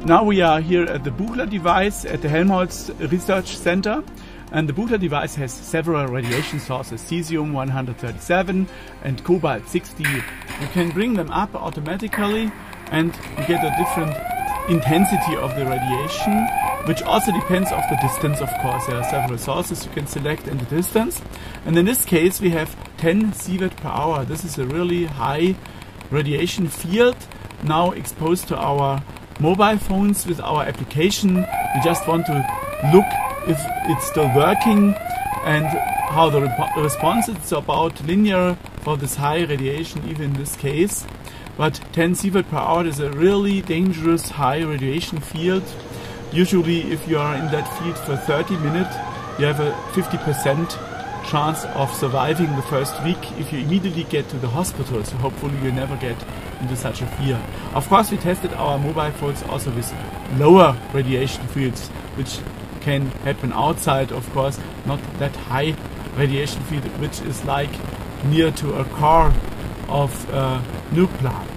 Now we are here at the Buchler device at the Helmholtz Research Center, and the Buchler device has several radiation sources, cesium-137 and cobalt-60. You can bring them up automatically and you get a different intensity of the radiation, which also depends on the distance, of course. There are several sources you can select in the distance, and in this case we have 10 Sievert per hour. This is a really high radiation field now exposed to our mobile phones with our application. We just want to look if it's still working and how the response is. About linear for this high radiation, even in this case. But 10 Sievert per hour is a really dangerous high radiation field. Usually if you are in that field for 30 minutes, you have a 50% chance of surviving the first week if you immediately get to the hospital. So hopefully you never get into such a fear. Of course, we tested our mobile phones also with lower radiation fields, which can happen outside, of course, not that high radiation field, which is like near to a core of a nuke plant.